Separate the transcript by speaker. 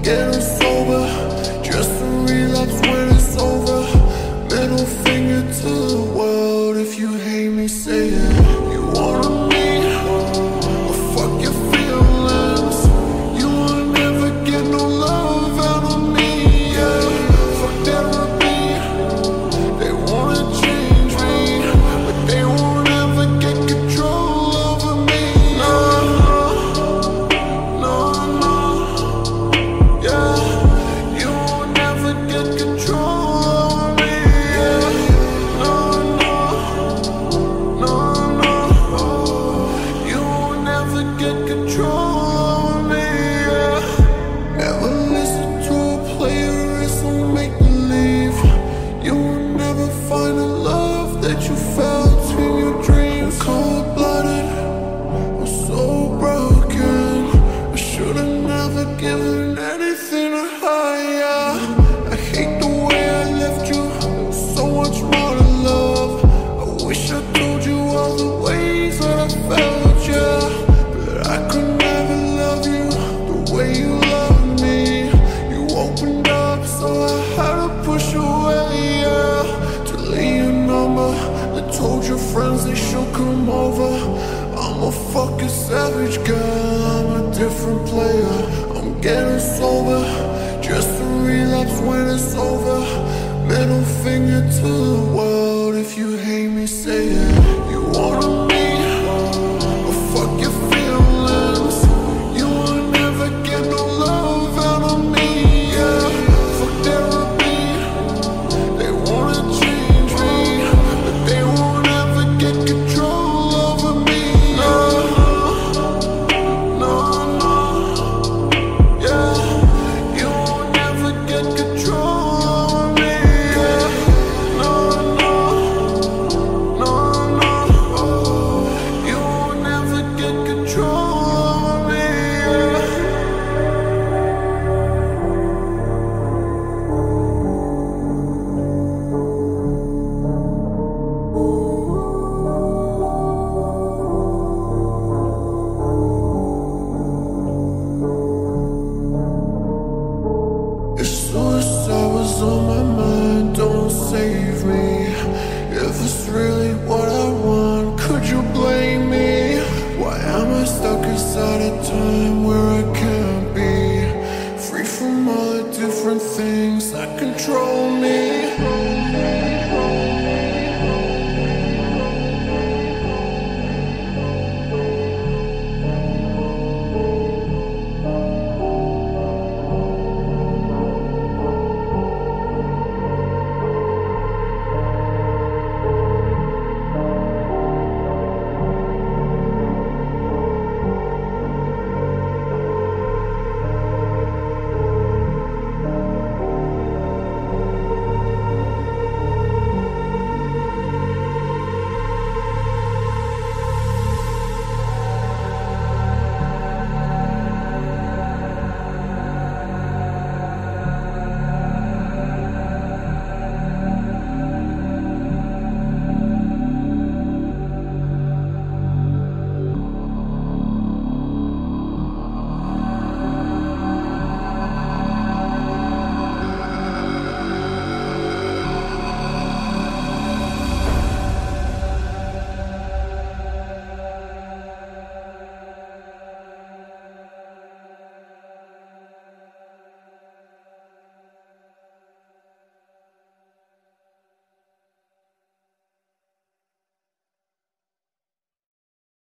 Speaker 1: getting sober, just a relapse when it's over. Middle finger to the world, if you hate me, say it. You wanted me, well fuck your feelings. You will never get no love out of me, yeah. Fuck therapy, they wanna change me, but they won't ever get control over me. No, no, no, yeah. You will never get control over me, yeah. No, no, no, no. You will never get control over me, yeah. Never listen to a player, it's all make believe. You will never find a love that you felt in your dreams. Cold-blooded, I'm so broken. I should've never given anything a higher. I hate the way I left you, there was so much more to love. I wish I told you all the ways that I felt, yeah. But I could never love you the way you loved me. You opened up, so I had to push away, yeah. Delete your number, I told your friends they should come over. I'm a fucking savage, girl, I'm a different player. I'm getting sober, just a relapse when it's over. Middle finger to the world, if you hate me, say it. You wanted me, well fuck your feelings. You will never get no love out of me, yeah. Fuck therapy, they wanna change me, but they won't ever get control over me. No, no, no, yeah. You will never get control over me, yeah. No, no, no, no. You will never get control over me, yeah. If suicide was on my mind, don't save me. If it's really what I want, could you blame me? Why am I stuck inside a time where I can't be free from all the different things that control me?